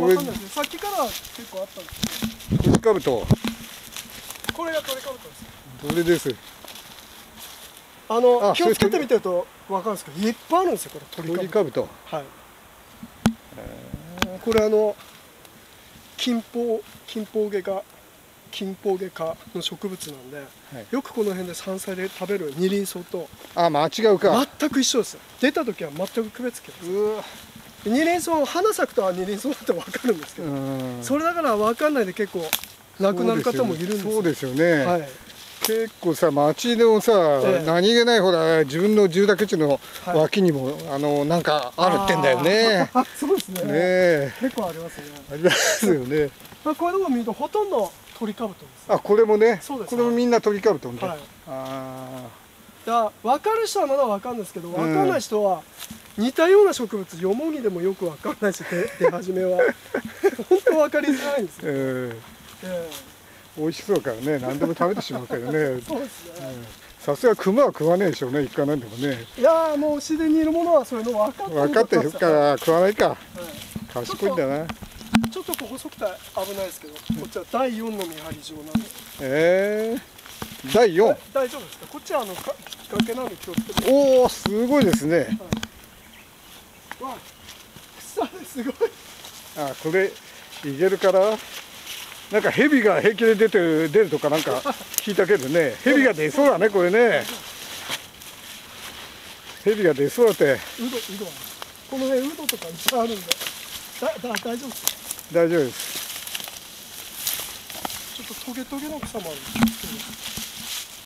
れかんないですね。さっきから結構あったんですけど。 トリカブト。 これがトリカブトです。 どれです。 気をつけてみてると分かるんですけど、いっぱいあるんですよ、これトリカブト。 はい。これ近傍ゲ科の植物なんで、はい、よくこの辺で山菜で食べる二輪草と間違うか。 全く一緒です。出た時は全く区別つけます。二輪草、花咲くとは二輪草だって分かるんですけど、それだから分かんないで結構亡くなる方もいるんですよ。 そうですよね。はい、結構さ、町のさ、何気ないほら自分の住宅地の脇にも、なんかあるってんだよね。 そうですね。ね、結構ありますね。 ありますよね。 こういうのを見るとほとんどトリカブトです。 これもね。 そうです。 これもみんなトリカブトね。 はい。分かる人はまだ分かるんですけど、分かんない人は似たような植物、ヨモギでもよく分かんないし、出始めは本当分かりづらいんですよ。 美味しそうからね、何でも食べてしまうからね。 そうですね。 さすが熊は食わねえでしょうね、イカなんでもね。 いやもう自然にいるものはそういうの分かってるから食わないか。賢いんだな。 ちょっとここ細くて危ないですけど、こっちは第4の見張り場なんで。 第4。 大丈夫ですか。こっちは崖なんで気をつけて。 おお、すごいですね。 わあ、草ですごい。 これいけるから。なんか蛇が平気で出るとかなんか聞いたけどね。蛇が出そうだね、これね。蛇が出そうだって。 この辺ウドとかいっぱいあるんで。大丈夫ですか。 大丈夫です。 ちょっとトゲトゲの草もあるんです。